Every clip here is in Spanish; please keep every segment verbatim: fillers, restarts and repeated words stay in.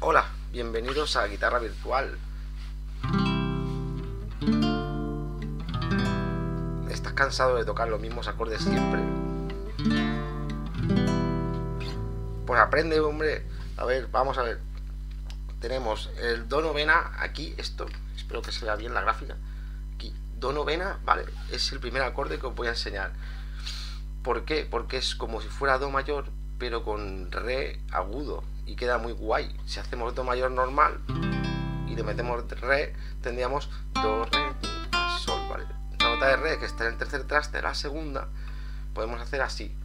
Hola, bienvenidos a Guitarra Virtual. ¿Estás cansado de tocar los mismos acordes siempre? Pues aprende, hombre. A ver, vamos a ver. Tenemos el do novena aquí, esto, espero que se vea bien la gráfica. Aquí, do novena, vale, es el primer acorde que os voy a enseñar. ¿Por qué? Porque es como si fuera do mayor, pero con re agudo, y queda muy guay. Si hacemos do mayor normal y le metemos re, tendríamos do, re, mi, fa, sol, ¿vale? La nota de re, que está en el tercer traste de la segunda, podemos hacer así,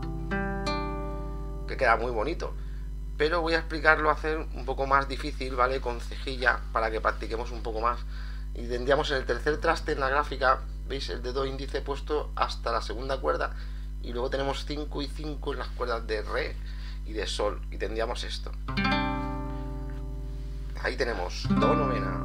que queda muy bonito. Pero voy a explicarlo a hacer un poco más difícil, ¿vale? Con cejilla, para que practiquemos un poco más. Y tendríamos en el tercer traste en la gráfica, ¿veis? El dedo índice puesto hasta la segunda cuerda, y luego tenemos cinco y cinco en las cuerdas de re y de sol, y tendríamos esto. Ahí tenemos do novena.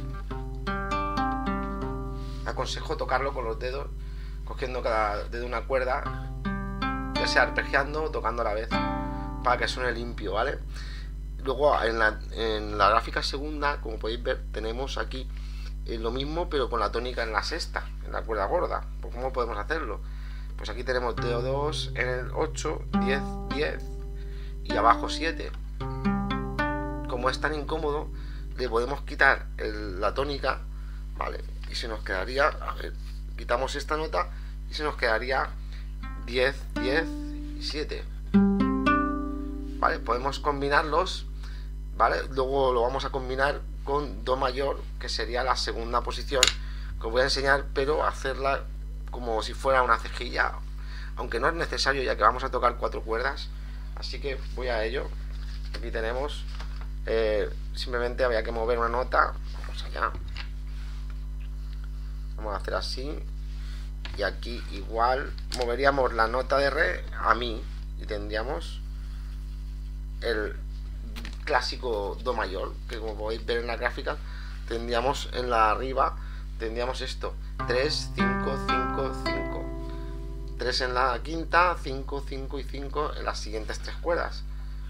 Aconsejo tocarlo con los dedos, cogiendo cada dedo una cuerda, ya sea arpegiando o tocando a la vez, para que suene limpio, ¿vale? Luego en la, en la gráfica segunda, como podéis ver, tenemos aquí eh, lo mismo, pero con la tónica en la sexta, en la cuerda gorda. Pues ¿cómo podemos hacerlo? Pues aquí tenemos do dos en el ocho, diez, diez y abajo siete. Como es tan incómodo, le podemos quitar el, la tónica, ¿vale? Y se nos quedaría, a ver, quitamos esta nota y se nos quedaría diez, diez y siete. ¿Vale? Podemos combinarlos, ¿vale? Luego lo vamos a combinar con do mayor, que sería la segunda posición, que os voy a enseñar, pero hacerla como si fuera una cejilla, aunque no es necesario, ya que vamos a tocar cuatro cuerdas. Así que voy a ello. Aquí tenemos, eh, simplemente había que mover una nota. Vamos allá. Vamos a hacer así, y aquí igual moveríamos la nota de re a mi, y tendríamos el clásico do mayor, que como podéis ver en la gráfica, tendríamos en la arriba, tendríamos esto, tres, cinco, cinco, cinco, tres en la quinta, cinco, cinco y cinco en las siguientes tres cuerdas.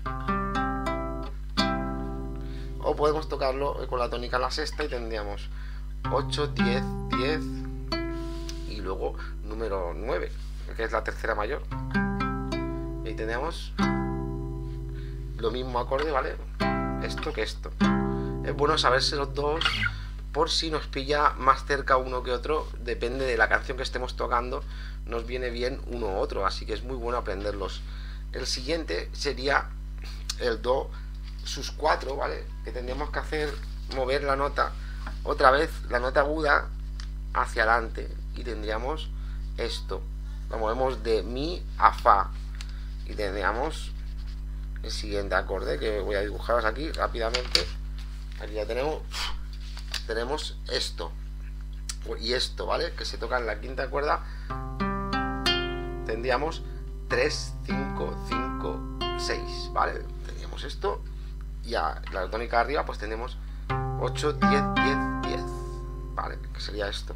O podemos tocarlo con la tónica en la sexta y tendríamos ocho, diez, diez y luego número nueve, que es la tercera mayor, y tendríamos lo mismo acorde, ¿vale? Esto que esto. Es bueno saberse los dos por si nos pilla más cerca uno que otro. Depende de la canción que estemos tocando, nos viene bien uno u otro, así que es muy bueno aprenderlos. El siguiente sería el do sus cuatro, ¿vale? Que tendríamos que hacer, mover la nota otra vez, la nota aguda hacia adelante, y tendríamos esto. Lo movemos de mi a fa, y tendríamos el siguiente acorde, que voy a dibujaros aquí rápidamente. Aquí ya tenemos tenemos esto y esto, ¿vale? Que se toca en la quinta cuerda. Tendríamos tres, cinco, cinco, seis, ¿vale? Tendríamos esto, y a la tónica de arriba pues tenemos ocho, diez, diez, diez, ¿vale? Que sería esto,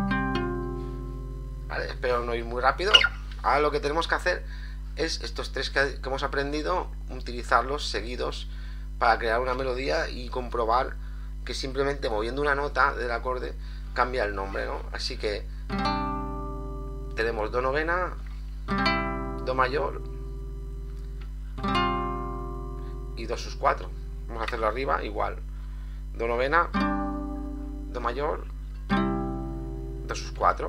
¿vale? Espero no ir muy rápido. Ahora lo que tenemos que hacer es estos tres que, que hemos aprendido, utilizarlos seguidos para crear una melodía y comprobar que simplemente moviendo una nota del acorde cambia el nombre, ¿no? Así que tenemos do novena, do mayor y do sus cuatro. Vamos a hacerlo arriba igual, do novena, do mayor, do sus cuatro.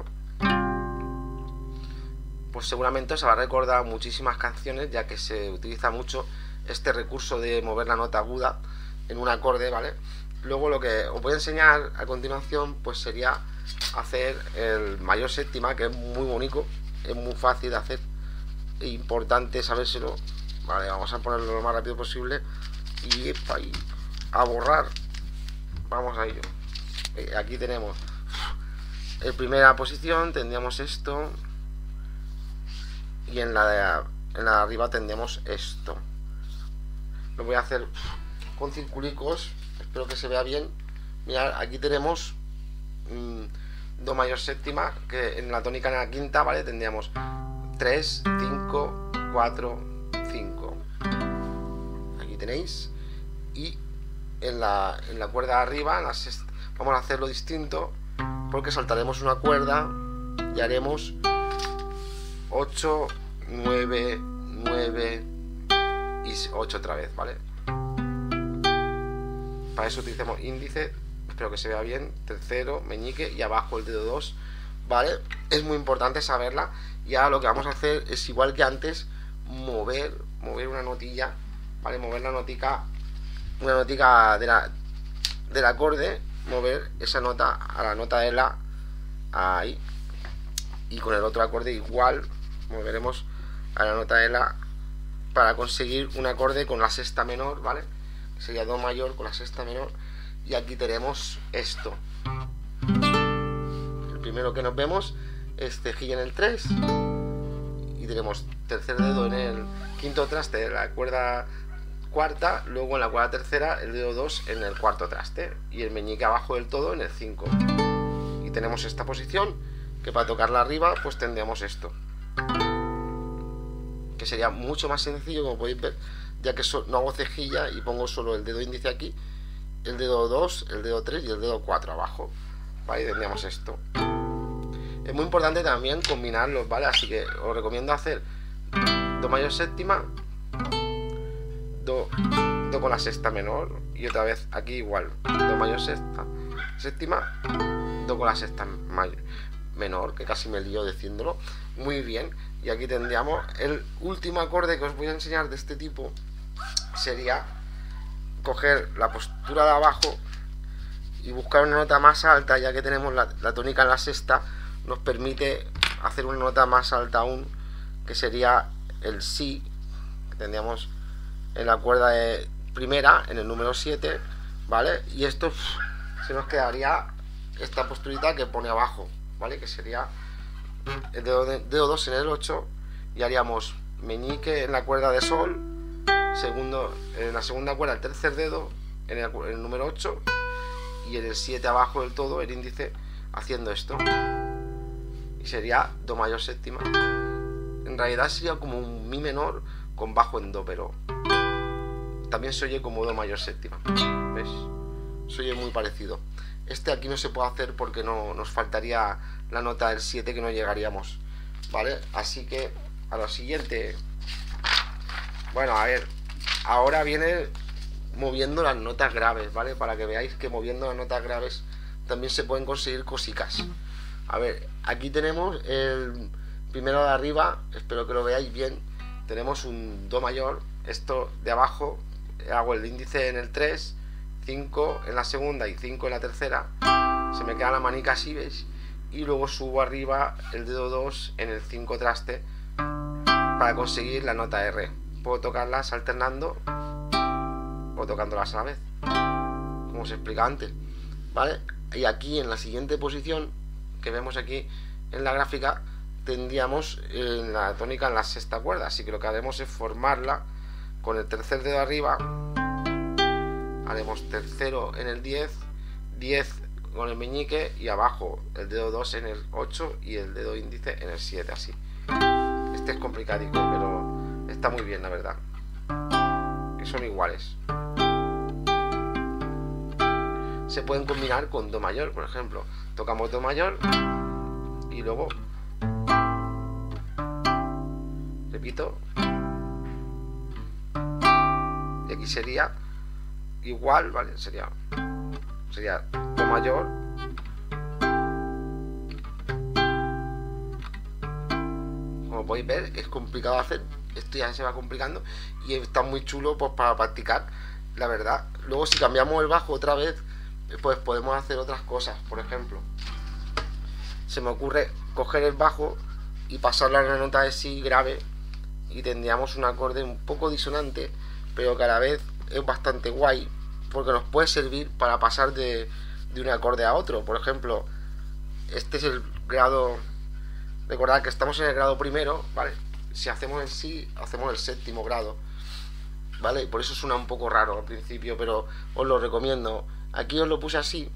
Pues seguramente os habrá recordado muchísimas canciones, ya que se utiliza mucho este recurso de mover la nota aguda en un acorde, ¿vale? Luego lo que os voy a enseñar a continuación pues sería hacer el mayor séptima, que es muy bonito, es muy fácil de hacer, e importante sabérselo. Vale, vamos a ponerlo lo más rápido posible y ahí, a borrar. Vamos a ello. Aquí tenemos en primera posición, tendríamos esto, y en la de, en la de arriba tendremos esto. Lo voy a hacer con circulicos, espero que se vea bien. Mirad, aquí tenemos mmm, do mayor séptima, que en la tónica en la quinta, ¿vale? Tendríamos tres, cinco, cuatro, cinco. Aquí tenéis. Y en la, en la cuerda de arriba, en la sexta, vamos a hacerlo distinto, porque saltaremos una cuerda y haremos ocho, nueve, nueve y ocho otra vez, ¿vale? Para eso utilizamos índice, espero que se vea bien, tercero, meñique y abajo el dedo dos, ¿vale? Es muy importante saberla. Y ahora lo que vamos a hacer es, igual que antes, mover, mover una notilla, ¿vale? Mover la notica, una notica de la, del acorde, mover esa nota a la nota de la, ahí, y con el otro acorde igual, moveremos a la nota de la para conseguir un acorde con la sexta menor, ¿vale? Sería do mayor con la sexta menor, y aquí tenemos esto. El primero que nos vemos es cejilla en el tres, y tenemos tercer dedo en el quinto traste de la cuerda cuarta, luego en la cuerda tercera el dedo dos en el cuarto traste y el meñique abajo del todo en el cinco, y tenemos esta posición que para tocarla arriba pues tendríamos esto, que sería mucho más sencillo, como podéis ver, ya que so no hago cejilla y pongo solo el dedo índice aquí, el dedo dos, el dedo tres y el dedo cuatro abajo, ¿vale? Y tendríamos esto. Es muy importante también combinarlos, ¿vale? Así que os recomiendo hacer do mayor séptima, do, do con la sexta menor, y otra vez aquí igual, do mayor sexta, séptima, do con la sexta mayor, menor, que casi me lío diciéndolo. Muy bien, y aquí tendríamos el último acorde que os voy a enseñar de este tipo. Sería coger la postura de abajo y buscar una nota más alta, ya que tenemos la, la tónica en la sexta, nos permite hacer una nota más alta aún, que sería el si, que tendríamos en la cuerda de primera, en el número siete, ¿vale? Y esto uff, se nos quedaría esta posturita que pone abajo, ¿vale? Que sería el dedo, de, dedo dos en el ocho, y haríamos meñique en la cuerda de sol, segundo, en la segunda cuerda el tercer dedo en el, en el número ocho, y en el siete abajo del todo el índice, haciendo esto, y sería do mayor séptima. En realidad sería como un mi menor con bajo en do, pero también se oye como do mayor séptima, ¿ves? Se oye muy parecido. Este aquí no se puede hacer porque no nos faltaría la nota del siete, que no llegaríamos, ¿vale? Así que a lo siguiente, bueno, a ver, ahora viene moviendo las notas graves, ¿vale? Para que veáis que moviendo las notas graves también se pueden conseguir cositas. A ver, aquí tenemos el primero de arriba, espero que lo veáis bien. Tenemos un do mayor, esto de abajo, hago el índice en el tres, cinco en la segunda y cinco en la tercera, se me queda la manica así, ¿veis? Y luego subo arriba el dedo dos en el cinco traste para conseguir la nota R. Puedo tocarlas alternando o tocándolas a la vez, como os explicaba antes, ¿vale? Y aquí en la siguiente posición que vemos aquí en la gráfica tendríamos en la tónica en la sexta cuerda, así que lo que haremos es formarla con el tercer dedo arriba, haremos tercero en el diez, diez con el meñique, y abajo el dedo dos en el ocho y el dedo índice en el siete, así. Este es complicadico, pero está muy bien, la verdad, que son iguales. Se pueden combinar con do mayor, por ejemplo, tocamos do mayor y luego repito, y aquí sería igual, ¿vale? Sería sería do mayor, como podéis ver es complicado hacer, esto ya se va complicando y está muy chulo pues para practicar, la verdad. Luego si cambiamos el bajo otra vez, pues podemos hacer otras cosas. Por ejemplo, se me ocurre coger el bajo y pasarlo a una nota de si grave, y tendríamos un acorde un poco disonante, pero que a la vez es bastante guay, porque nos puede servir para pasar de, de un acorde a otro. Por ejemplo, este es el grado, recordad que estamos en el grado primero, ¿vale? Si hacemos el si, hacemos el séptimo grado, ¿vale? Y por eso suena un poco raro al principio, pero os lo recomiendo. Aquí os lo puse así,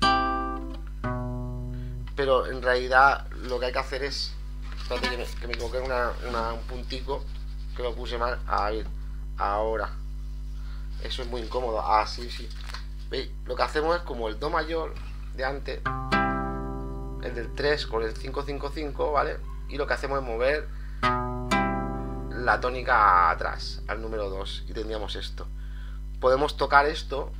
pero en realidad lo que hay que hacer es, espérate que me, que me equivoqué una, una, un puntico, que lo puse mal. A ver, ahora, eso es muy incómodo. Ah, sí, sí, ¿Veis? Lo que hacemos es como el do mayor de antes, el del tres con el cinco cinco cinco, ¿vale? Y lo que hacemos es mover la tónica atrás, al número dos, y tendríamos esto. Podemos tocar esto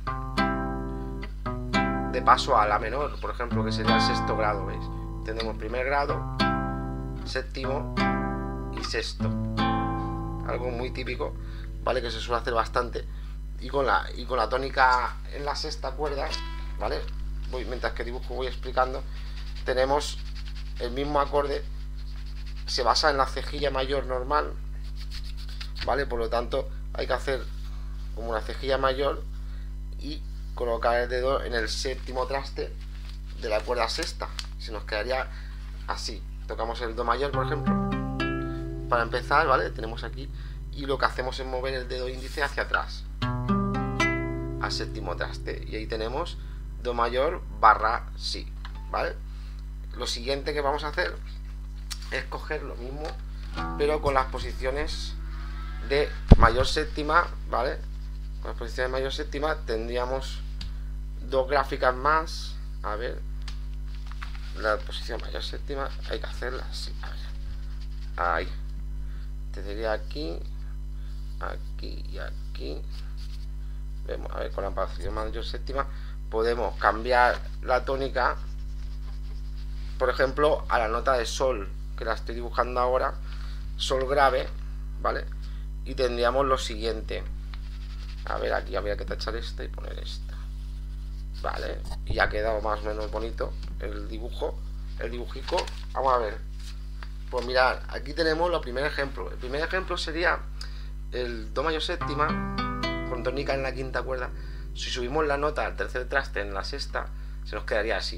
de paso a la menor, por ejemplo, que sería el sexto grado, ¿veis? Tenemos primer grado, séptimo y sexto. Algo muy típico, ¿vale? Que se suele hacer bastante. Y con la, y con la tónica en la sexta cuerda, ¿vale? Voy, mientras que dibujo voy explicando. Tenemos el mismo acorde, se basa en la cejilla mayor normal, ¿vale? Por lo tanto hay que hacer como una cejilla mayor y colocar el dedo en el séptimo traste de la cuerda sexta. Se nos quedaría así. Tocamos el do mayor, por ejemplo, para empezar, ¿vale? Tenemos aquí, y lo que hacemos es mover el dedo índice hacia atrás al séptimo traste, y ahí tenemos do mayor barra si, ¿vale? Lo siguiente que vamos a hacer es coger lo mismo, pero con las posiciones de mayor séptima, ¿vale? Con las posiciones de mayor séptima tendríamos dos gráficas más. A ver, la posición mayor séptima hay que hacerla así, a ver, ahí, tendría aquí, aquí y aquí. Vemos, a ver, con la posición mayor séptima podemos cambiar la tónica, por ejemplo, a la nota de sol, que la estoy dibujando ahora, sol grave, ¿vale? Y tendríamos lo siguiente. A ver, aquí habría que tachar esta y poner esta, ¿vale? Y ya ha quedado más o menos bonito el dibujo, el dibujico. Vamos a ver. Pues mirad, aquí tenemos el primer ejemplo. El primer ejemplo sería el do mayor séptima con tónica en la quinta cuerda. Si subimos la nota al tercer traste en la sexta, se nos quedaría así.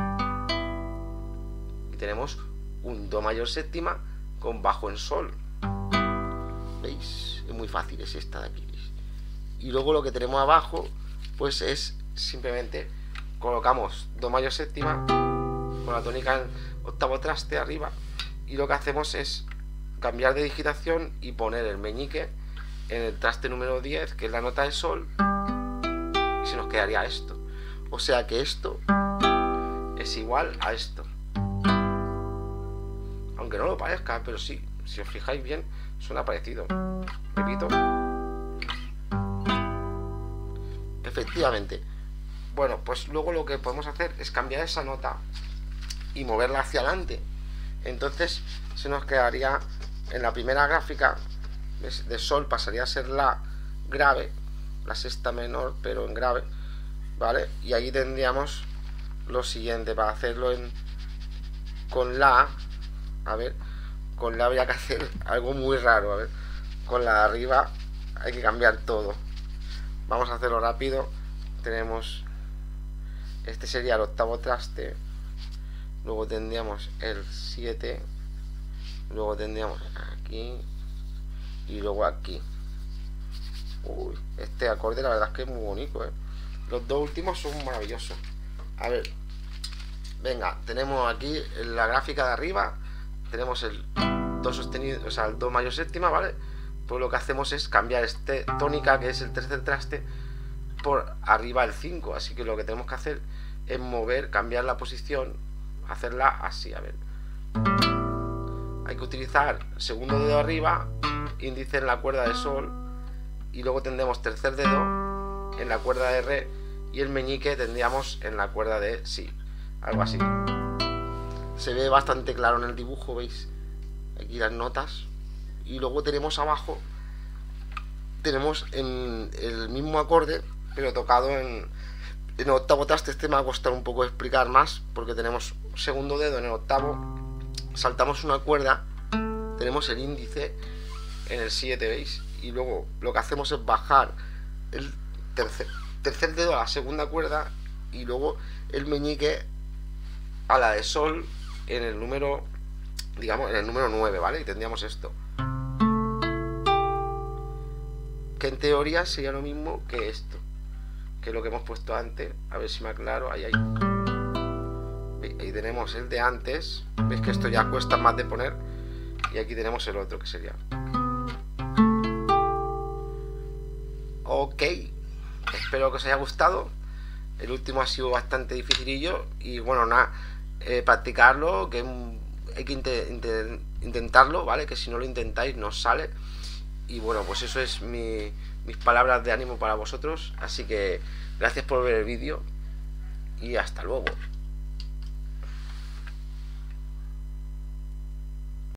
Y tenemos un do mayor séptima con bajo en sol. ¿Veis? Es muy fácil, es esta de aquí. ¿Veis? Y luego lo que tenemos abajo, pues es simplemente colocamos do mayor séptima con la tónica en octavo traste arriba, y lo que hacemos es cambiar de digitación y poner el meñique en el traste número diez, que es la nota de sol, y se nos quedaría esto. O sea que esto es igual a esto, aunque no lo parezca, pero sí, si os fijáis bien, suena parecido. Repito, efectivamente. Bueno, pues luego lo que podemos hacer es cambiar esa nota y moverla hacia adelante. Entonces se nos quedaría en la primera gráfica de sol, pasaría a ser la grave, la sexta menor pero en grave, ¿vale? Y ahí tendríamos lo siguiente. Para hacerlo en con la, a ver, con la habría que hacer algo muy raro. A ver, con la de arriba hay que cambiar todo. Vamos a hacerlo rápido. Tenemos, este sería el octavo traste, luego tendríamos el siete, luego tendríamos aquí y luego aquí. Uy, este acorde la verdad es que es muy bonito, ¿eh? Los dos últimos son maravillosos. A ver, venga, tenemos aquí la gráfica de arriba, tenemos el do sostenido, o sea, el do mayor séptima, ¿vale? Pues lo que hacemos es cambiar este tónica, que es el tercer traste, por arriba el cinco, así que lo que tenemos que hacer es mover, cambiar la posición, hacerla así. A ver, hay que utilizar segundo dedo arriba, índice en la cuerda de sol, y luego tendremos tercer dedo en la cuerda de re, y el meñique tendríamos en la cuerda de si, algo así. Se ve bastante claro en el dibujo, ¿veis? Aquí las notas. Y luego tenemos abajo, tenemos en el mismo acorde, pero tocado en, en octavo traste. Este me va a costar un poco explicar más, porque tenemos segundo dedo en el octavo, saltamos una cuerda, tenemos el índice en el siete, ¿veis? Y luego lo que hacemos es bajar el tercer, tercer dedo a la segunda cuerda, y luego el meñique a la de sol en el número, digamos, en el número nueve, ¿vale? Y tendríamos esto, que en teoría sería lo mismo que esto, que es lo que hemos puesto antes. A ver si me aclaro. Ahí, ahí. Ahí tenemos el de antes. Veis que esto ya cuesta más de poner. Y aquí tenemos el otro, que sería. Ok. Espero que os haya gustado. El último ha sido bastante dificilillo y bueno, nada, eh, practicarlo, que hay que inte inte intentarlo, ¿vale? Que si no lo intentáis no sale. Y bueno, pues eso es mi, mis palabras de ánimo para vosotros. Así que gracias por ver el vídeo y hasta luego.